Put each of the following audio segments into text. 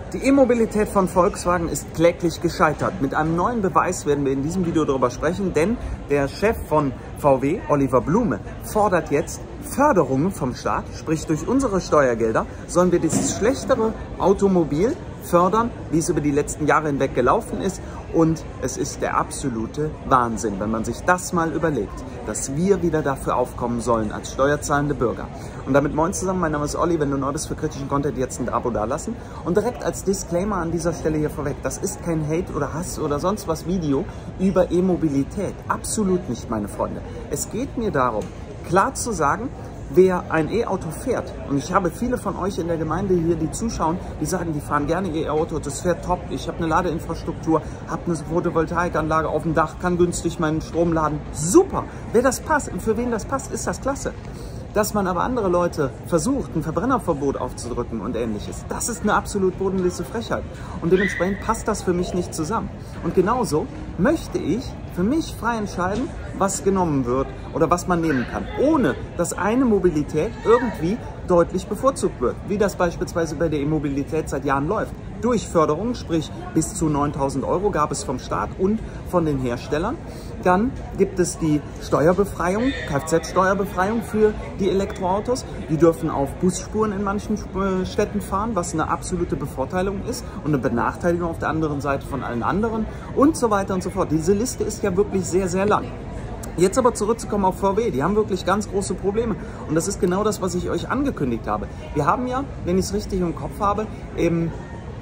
Die E-Mobilität von Volkswagen ist kläglich gescheitert. Mit einem neuen Beweis werden wir in diesem Video darüber sprechen, denn der Chef von VW, Oliver Blume, fordert jetzt Förderungen vom Staat, sprich durch unsere Steuergelder sollen wir dieses schlechtere Automobil fördern, wie es über die letzten Jahre hinweg gelaufen ist. Und es ist der absolute Wahnsinn, wenn man sich das mal überlegt, dass wir wieder dafür aufkommen sollen als steuerzahlende Bürger. Und damit moin zusammen, mein Name ist Olli, wenn du neu bist für kritischen Content, jetzt ein Abo dalassen. Und direkt als Disclaimer an dieser Stelle hier vorweg, das ist kein Hate oder Hass oder sonst was Video über E-Mobilität. Absolut nicht, meine Freunde. Es geht mir darum, klar zu sagen, wer ein E-Auto fährt, und ich habe viele von euch in der Gemeinde hier, die zuschauen, die sagen, die fahren gerne E-Auto, das fährt top, ich habe eine Ladeinfrastruktur, habe eine Photovoltaikanlage auf dem Dach, kann günstig meinen Strom laden. Super! Wer das passt und für wen das passt, ist das klasse. Dass man aber andere Leute versucht, ein Verbrennerverbot aufzudrücken und ähnliches, das ist eine absolut bodenlose Frechheit. Und dementsprechend passt das für mich nicht zusammen. Und genauso möchte ich für mich frei entscheiden, was genommen wird oder was man nehmen kann, ohne dass eine Mobilität irgendwie deutlich bevorzugt wird, wie das beispielsweise bei der E-Mobilität seit Jahren läuft. Durch Förderung, sprich bis zu 9.000 € gab es vom Staat und von den Herstellern. Dann gibt es die Steuerbefreiung, Kfz-Steuerbefreiung für die Elektroautos. Die dürfen auf Busspuren in manchen Städten fahren, was eine absolute Bevorteilung ist und eine Benachteiligung auf der anderen Seite von allen anderen und so weiter und so fort. Diese Liste ist ja wirklich sehr, sehr lang. Jetzt aber zurückzukommen auf VW, die haben wirklich ganz große Probleme und das ist genau das, was ich euch angekündigt habe. Wir haben ja, wenn ich es richtig im Kopf habe, im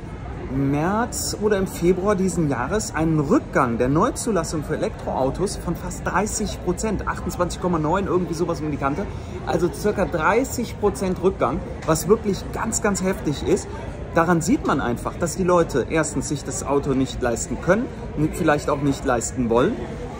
März oder im Februar diesen Jahres einen Rückgang der Neuzulassung für Elektroautos von fast 30%, 28,9, irgendwie sowas um die Kante, also circa 30% Rückgang, was wirklich ganz, ganz heftig ist. Daran sieht man einfach, dass die Leute erstens sich das Auto nicht leisten können, vielleicht auch nicht leisten wollen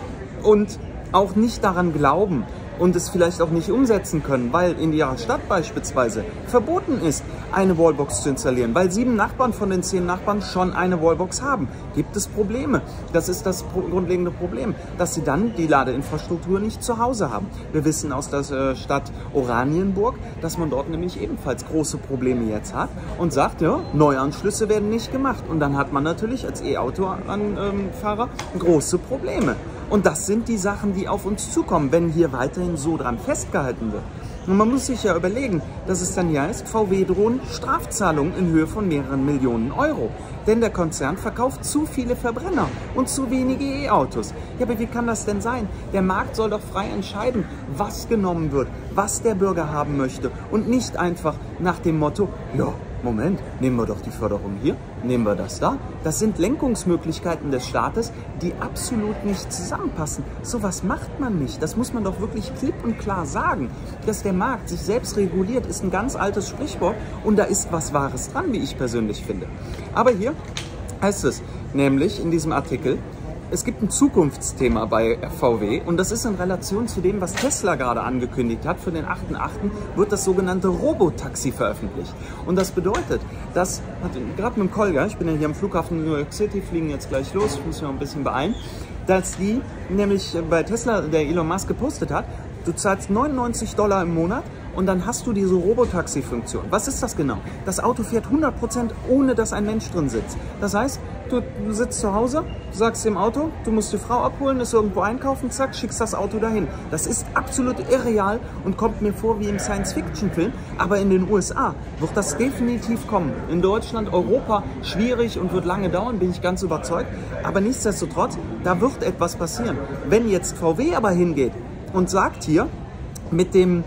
und auch nicht daran glauben und es vielleicht auch nicht umsetzen können, weil in ihrer Stadt beispielsweise verboten ist, eine Wallbox zu installieren, weil 7 Nachbarn von den 10 Nachbarn schon eine Wallbox haben. Gibt es Probleme? Das ist das grundlegende Problem, dass sie dann die Ladeinfrastruktur nicht zu Hause haben. Wir wissen aus der Stadt Oranienburg, dass man dort nämlich ebenfalls große Probleme jetzt hat und sagt, ja, Neuanschlüsse werden nicht gemacht. Und dann hat man natürlich als E-Auto-Fahrer große Probleme. Und das sind die Sachen, die auf uns zukommen, wenn hier weiterhin so dran festgehalten wird. Und man muss sich ja überlegen, dass es dann hier heißt, VW drohen Strafzahlungen in Höhe von mehreren Millionen €. Denn der Konzern verkauft zu viele Verbrenner und zu wenige E-Autos. Ja, aber wie kann das denn sein? Der Markt soll doch frei entscheiden, was genommen wird, was der Bürger haben möchte. Und nicht einfach nach dem Motto, ja, Moment, nehmen wir doch die Förderung hier, nehmen wir das da. Das sind Lenkungsmöglichkeiten des Staates, die absolut nicht zusammenpassen. Sowas macht man nicht. Das muss man doch wirklich klipp und klar sagen. Dass der Markt sich selbst reguliert, ist ein ganz altes Sprichwort und da ist was Wahres dran, wie ich persönlich finde. Aber hier heißt es nämlich in diesem Artikel, es gibt ein Zukunftsthema bei VW und das ist in Relation zu dem, was Tesla gerade angekündigt hat. Für den 8.8. wird das sogenannte Robotaxi veröffentlicht. Und das bedeutet, dass, gerade mit dem Kolga, ich bin ja hier am Flughafen New York City, fliegen jetzt gleich los, ich muss mich noch ein bisschen beeilen, dass die nämlich bei Tesla, der Elon Musk gepostet hat, du zahlst $99 im Monat und dann hast du diese Robotaxi-Funktion. Was ist das genau? Das Auto fährt 100%, ohne dass ein Mensch drin sitzt. Das heißt, du sitzt zu Hause, sagst dem Auto, du musst die Frau abholen, ist irgendwo einkaufen, zack, schickst das Auto dahin. Das ist absolut irreal und kommt mir vor wie im Science-Fiction-Film. Aber in den USA wird das definitiv kommen. In Deutschland, Europa schwierig und wird lange dauern, bin ich ganz überzeugt. Aber nichtsdestotrotz, da wird etwas passieren. Wenn jetzt VW aber hingeht und sagt hier, mit dem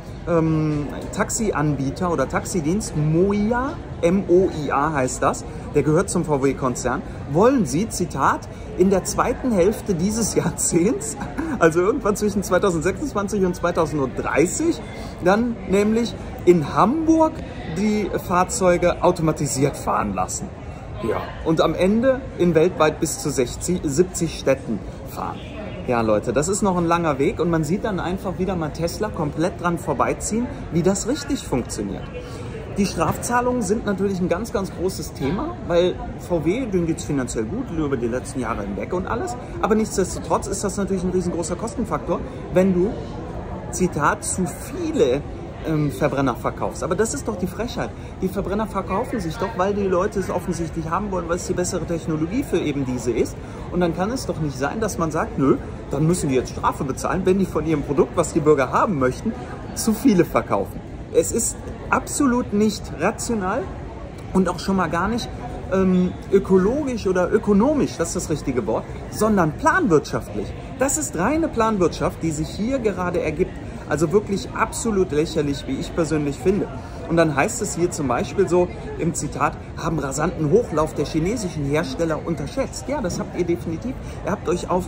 Taxianbieter oder Taxidienst MOIA, M-O-I-A heißt das, der gehört zum VW-Konzern, wollen sie, Zitat, in der zweiten Hälfte dieses Jahrzehnts, also irgendwann zwischen 2026 und 2030, dann nämlich in Hamburg die Fahrzeuge automatisiert fahren lassen. Ja, und am Ende in weltweit bis zu 70 Städten fahren. Ja, Leute, das ist noch ein langer Weg und man sieht dann einfach wieder mal Tesla komplett dran vorbeiziehen, wie das richtig funktioniert. Die Strafzahlungen sind natürlich ein ganz, ganz großes Thema, weil VW, denen geht es finanziell gut, über die letzten Jahre hinweg und alles. Aber nichtsdestotrotz ist das natürlich ein riesengroßer Kostenfaktor, wenn du, Zitat, zu viele Verbrenner verkaufst. Aber das ist doch die Frechheit. Die Verbrenner verkaufen sich doch, weil die Leute es offensichtlich haben wollen, weil es die bessere Technologie für eben diese ist. Und dann kann es doch nicht sein, dass man sagt, nö, dann müssen die jetzt Strafe bezahlen, wenn die von ihrem Produkt, was die Bürger haben möchten, zu viele verkaufen. Es ist absolut nicht rational und auch schon mal gar nicht ökologisch oder ökonomisch, das ist das richtige Wort, sondern planwirtschaftlich. Das ist reine Planwirtschaft, die sich hier gerade ergibt. Also wirklich absolut lächerlich, wie ich persönlich finde. Und dann heißt es hier zum Beispiel so im Zitat, haben rasanten Hochlauf der chinesischen Hersteller unterschätzt. Ja, das habt ihr definitiv. Ihr habt euch auf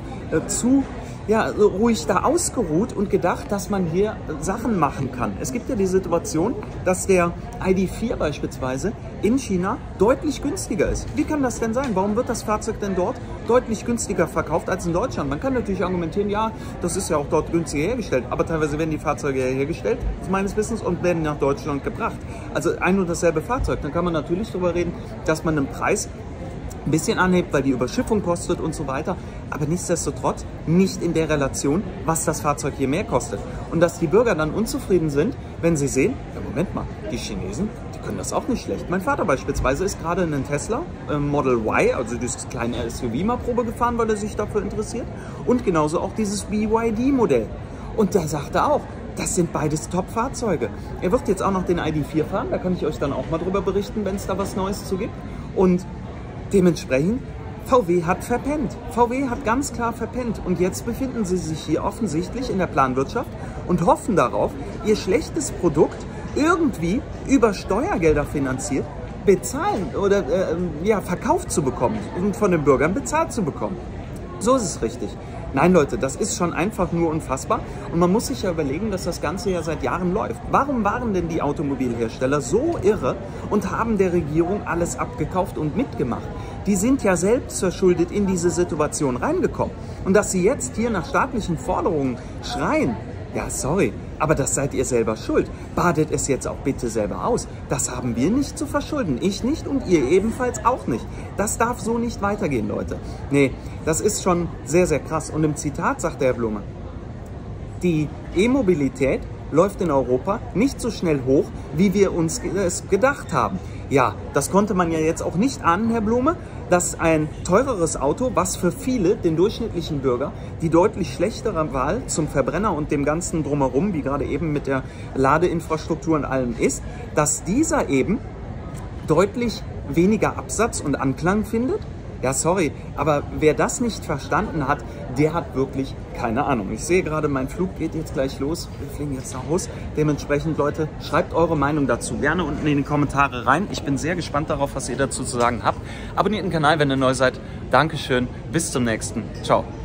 ruhig da ausgeruht und gedacht, dass man hier Sachen machen kann. Es gibt ja die Situation, dass der ID.4 beispielsweise in China deutlich günstiger ist. Wie kann das denn sein? Warum wird das Fahrzeug denn dort deutlich günstiger verkauft als in Deutschland? Man kann natürlich argumentieren, ja, das ist ja auch dort günstiger hergestellt, aber teilweise werden die Fahrzeuge hergestellt, meines Wissens, und werden nach Deutschland gebracht. Also ein und dasselbe Fahrzeug. Dann kann man natürlich darüber reden, dass man den Preis ein bisschen anhebt, weil die Überschiffung kostet und so weiter, aber nichtsdestotrotz nicht in der Relation, was das Fahrzeug hier mehr kostet. Und dass die Bürger dann unzufrieden sind, wenn sie sehen, ja, Moment mal, die Chinesen, die können das auch nicht schlecht. Mein Vater beispielsweise ist gerade in einen Tesla Model Y, also dieses kleine SUV, mal Probe gefahren, weil er sich dafür interessiert, und genauso auch dieses BYD-Modell. Und da sagt er auch, das sind beides Top-Fahrzeuge. Er wird jetzt auch noch den ID.4 fahren, da kann ich euch dann auch mal drüber berichten, wenn es da was Neues zu gibt. Und dementsprechend, VW hat verpennt. VW hat ganz klar verpennt. Und jetzt befinden sie sich hier offensichtlich in der Planwirtschaft und hoffen darauf, ihr schlechtes Produkt irgendwie über Steuergelder finanziert bezahlen oder verkauft zu bekommen und von den Bürgern bezahlt zu bekommen. So ist es richtig. Nein, Leute, das ist schon einfach nur unfassbar. Und man muss sich ja überlegen, dass das Ganze ja seit Jahren läuft. Warum waren denn die Automobilhersteller so irre und haben der Regierung alles abgekauft und mitgemacht? Die sind ja selbst verschuldet in diese Situation reingekommen. Und dass sie jetzt hier nach staatlichen Forderungen schreien, ja, sorry, aber das seid ihr selber schuld. Badet es jetzt auch bitte selber aus. Das haben wir nicht zu verschulden. Ich nicht und ihr ebenfalls auch nicht. Das darf so nicht weitergehen, Leute. Nee, das ist schon sehr, sehr krass. Und im Zitat sagt der Herr Blume, die E-Mobilität läuft in Europa nicht so schnell hoch, wie wir uns es gedacht haben. Ja, das konnte man ja jetzt auch nicht ahnen, Herr Blume, dass ein teureres Auto, was für viele, den durchschnittlichen Bürger, die deutlich schlechtere Wahl zum Verbrenner und dem ganzen Drumherum, wie gerade eben mit der Ladeinfrastruktur und allem ist, dass dieser eben deutlich weniger Absatz und Anklang findet. Ja, sorry, aber wer das nicht verstanden hat, der hat wirklich keine Ahnung. Ich sehe gerade, mein Flug geht jetzt gleich los. Wir fliegen jetzt nach Hause. Dementsprechend, Leute, schreibt eure Meinung dazu gerne unten in die Kommentare rein. Ich bin sehr gespannt darauf, was ihr dazu zu sagen habt. Abonniert den Kanal, wenn ihr neu seid. Dankeschön. Bis zum nächsten. Ciao.